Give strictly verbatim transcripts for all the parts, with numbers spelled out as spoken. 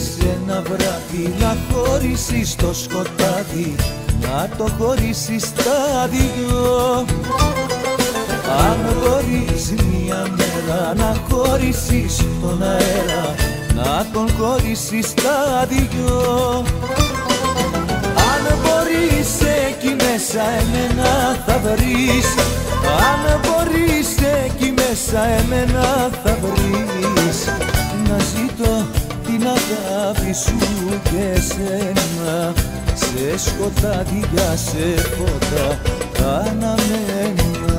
σε ένα βράδυ να χωρίσεις το σκοτάδι, να το χωρίσεις τα δυο. Αν μπορείς μια μέρα να χωρίσεις τον αέρα, να τον χωρίσεις τα δυο. Αν μπορείς εκεί μέσα εμένα θα βρεις, αν μπορείς εκεί μέσα εμένα θα βρεις, να ζητώ την αγάπη σου και εσένα, σε σκοτάδια, σε φώτα αναμένα.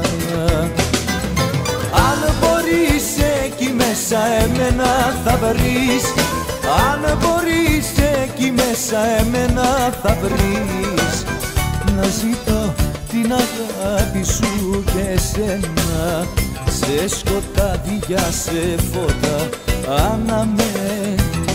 Αν μπορείς εκεί μέσα εμένα θα βρεις, αν μπορείς εκεί μέσα εμένα θα βρεις, να ζητώ την αγάπη σου και εσένα, σε σκοτάδια, σε φώτα αναμένα.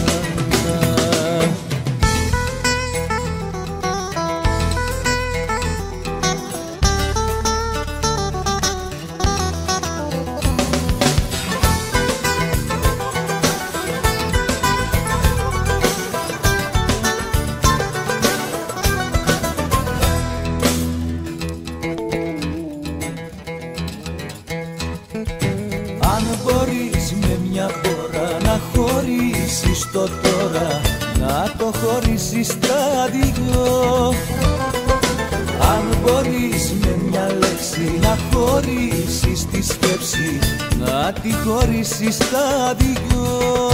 Αν μπορείς με μια φορά να χωρίσεις το τώρα, να το χωρίσεις τα δυο. Αν μπορείς με μια λέξη να χωρίσεις τη σκέψη, να τη χωρίσεις τα δυο.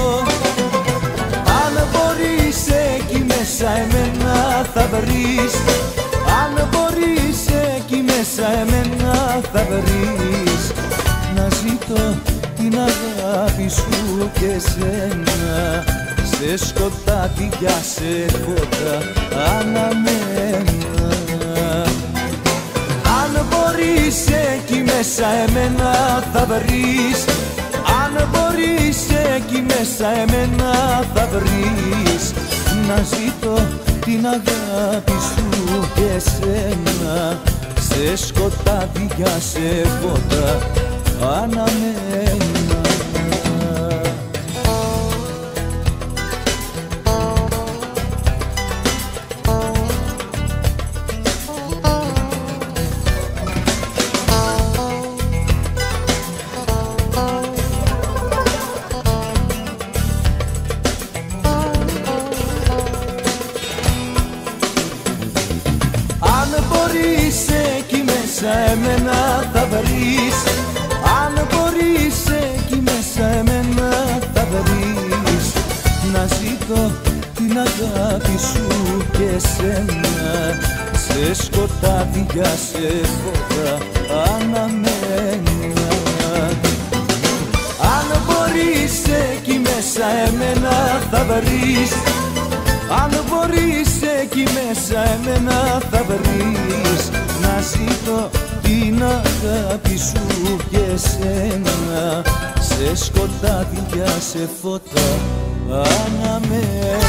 Αν μπορείς εκεί μέσα εμένα θα βρεις, αν μπορείς εκεί μέσα εμένα θα βρεις, να ζητώ την αγάπη σου και εσένα, σε σκοτάδια, σε φώτα αναμένα. Αν μπορείς εκεί μέσα εμένα θα βρεις, αν μπορείς εκεί μέσα εμένα θα βρεις, να ζητώ την αγάπη σου και εσένα, σε σκοτάδια, σε φώτα αναμένα. Αν μπορείς εκεί μέσα εμένα θα βρεις, αν μπορείς εκεί μέσα εμένα θα βρεις, να ζητώ την αγάπη σου και εσένα, σε σκοτάδια, σε φώτα αναμένα. Αν μπορείς εκεί μέσα εμένα θα βρεις, αν μπορείς εκεί μέσα εμένα θα βρεις, να ζητώ την αγάπη σου και εσένα, σε σκοτάδια, σε φώτα αναμένα.